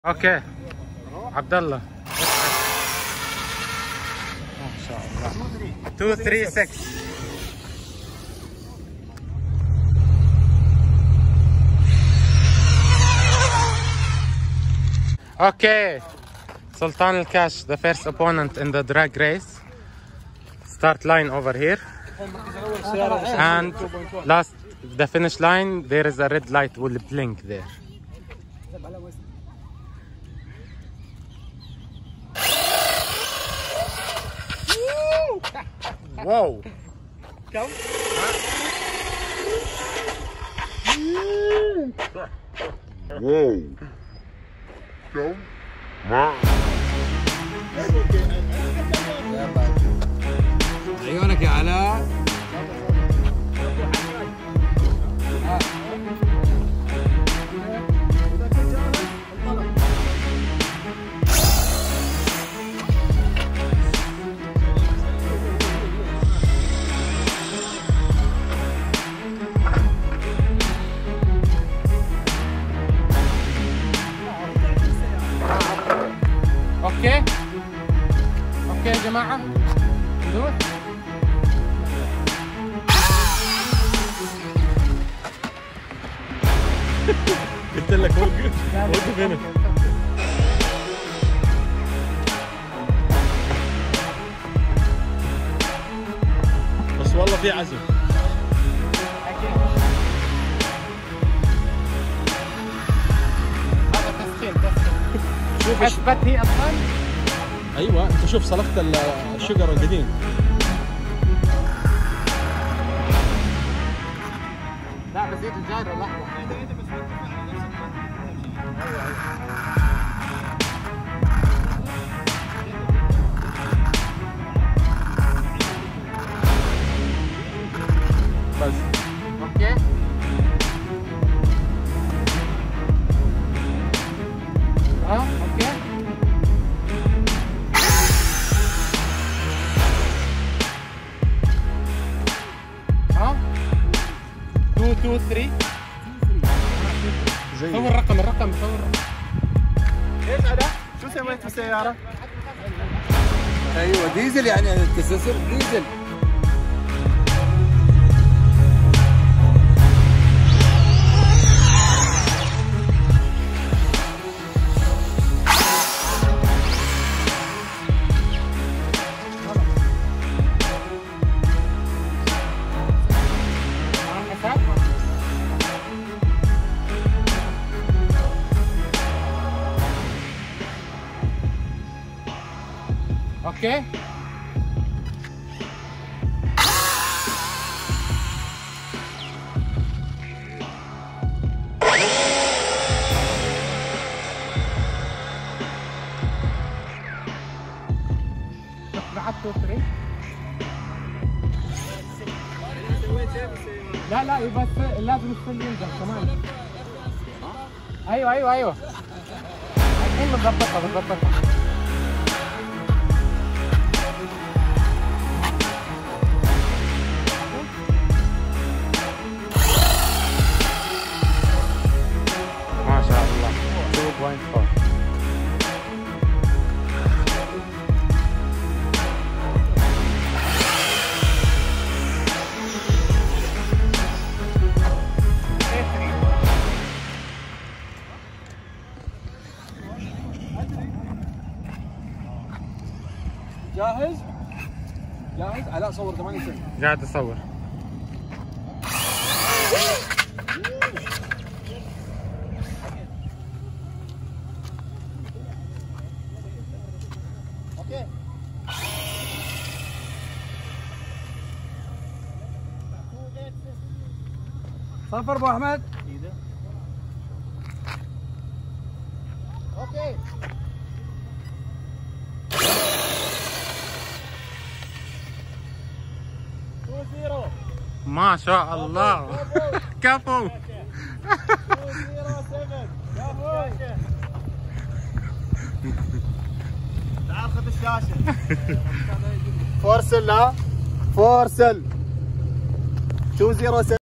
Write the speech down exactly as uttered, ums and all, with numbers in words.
اوكي عبد الله ما شاء الله اثنين ثلاثة ستة. اوكي Sultan Al Kash, the first opponent in the drag race. Start line over here. And last, the finish line, there is a red light will blink there. Wow. Go. Whoa. Go. عيونك يا علاء. اوكي اوكي يا جماعه ندوس. قلت لك وقف وقف هنا. بس والله في عزم. هذا تسخين تسخين. شوف اثبت هي اصلا. ايوه انت شوف سلقت الشجر القديم. لا بزيد الجايرة لحظة. بس اوكي اه اوكي ها اثنين اثنين ثلاثة. زي صور الرقم الرقم صور الرقم. ايش هذا؟ شو سويت بالسيارة؟ ايوه ديزل يعني التسلسل ديزل. اوكي بعد اثنين ثلاثة. لا لا بس لازم السل ينزل كمان. ايوه ايوه ايوه الحين بنظبطها بنظبطها. ما شاء الله اثنين فاصلة أربعة. جاهز؟ جاهز؟ علاء صور ثمانية سنة. قاعد اصور. اوكي. صفر ابو احمد. اوكي. ما شاء الله كفو. تعال خذ الشاشة. فورسل لا فورسل اثنين صفر سبعة.